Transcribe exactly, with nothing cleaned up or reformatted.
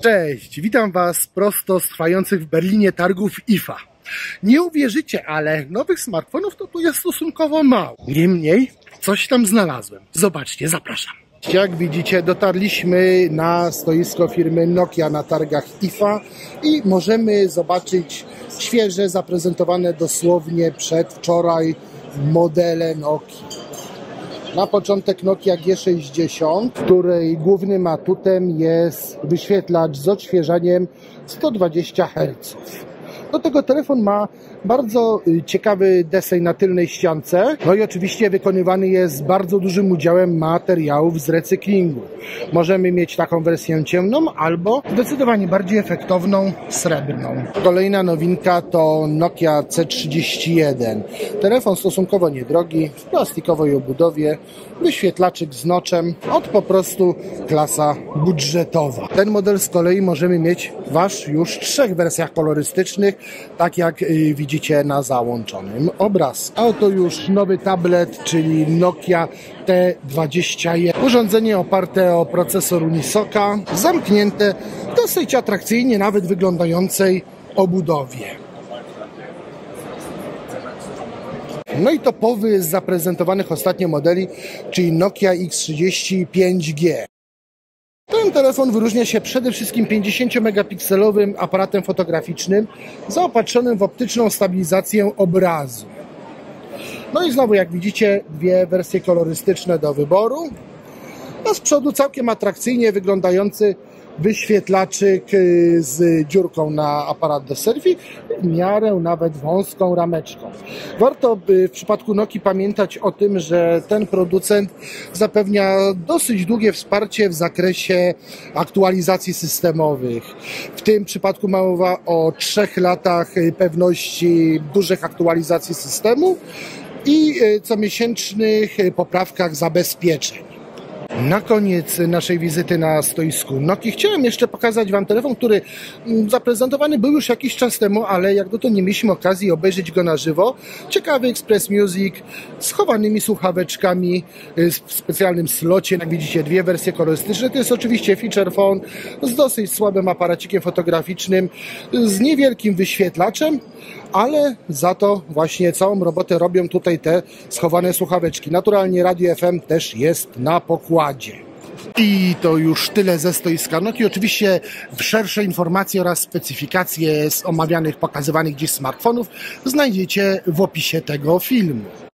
Cześć, witam Was prosto z trwających w Berlinie targów I F A. Nie uwierzycie, ale nowych smartfonów to tu jest stosunkowo mało. Niemniej coś tam znalazłem. Zobaczcie, zapraszam. Jak widzicie, dotarliśmy na stoisko firmy Nokia na targach I F A i możemy zobaczyć świeże, zaprezentowane dosłownie przedwczoraj modele Nokii. Na początek Nokia G sześćdziesiąt, której głównym atutem jest wyświetlacz z odświeżaniem sto dwadzieścia herców. Do tego telefon ma bardzo ciekawy deseń na tylnej ściance. No i oczywiście wykonywany jest z bardzo dużym udziałem materiałów z recyklingu. Możemy mieć taką wersję ciemną albo zdecydowanie bardziej efektowną, srebrną. Kolejna nowinka to Nokia C trzydzieści jeden. Telefon stosunkowo niedrogi, w plastikowej obudowie, wyświetlaczyk z noczem, od po prostu klasa budżetowa. Ten model z kolei możemy mieć wasz już w trzech wersjach kolorystycznych, tak jak widzicie na załączonym obrazku. A oto już nowy tablet, czyli Nokia T dwadzieścia jeden. Urządzenie oparte o procesor Unisoka, zamknięte w dosyć atrakcyjnie nawet wyglądającej obudowie. No i topowy z zaprezentowanych ostatnio modeli, czyli Nokia X trzydzieści pięć G. Ten telefon wyróżnia się przede wszystkim pięćdziesięciomegapikselowym aparatem fotograficznym zaopatrzonym w optyczną stabilizację obrazu. No i znowu, jak widzicie, dwie wersje kolorystyczne do wyboru. A z przodu całkiem atrakcyjnie wyglądający wyświetlaczyk z dziurką na aparat do selfie, w miarę nawet wąską rameczką. Warto by w przypadku Nokii pamiętać o tym, że ten producent zapewnia dosyć długie wsparcie w zakresie aktualizacji systemowych. W tym przypadku mowa o trzech latach pewności dużych aktualizacji systemu i comiesięcznych poprawkach zabezpieczeń. Na koniec naszej wizyty na stoisku Nokii chciałem jeszcze pokazać Wam telefon, który zaprezentowany był już jakiś czas temu, ale jak dotąd nie mieliśmy okazji obejrzeć go na żywo. Ciekawy Express Music z chowanymi słuchaweczkami w specjalnym slocie. Jak widzicie, dwie wersje kolorystyczne. To jest oczywiście feature phone z dosyć słabym aparacikiem fotograficznym, z niewielkim wyświetlaczem, ale za to właśnie całą robotę robią tutaj te schowane słuchaweczki. Naturalnie radio F M też jest na pokładzie. I to już tyle ze stoiska Nokii. Oczywiście szersze informacje oraz specyfikacje z omawianych, pokazywanych dziś smartfonów znajdziecie w opisie tego filmu.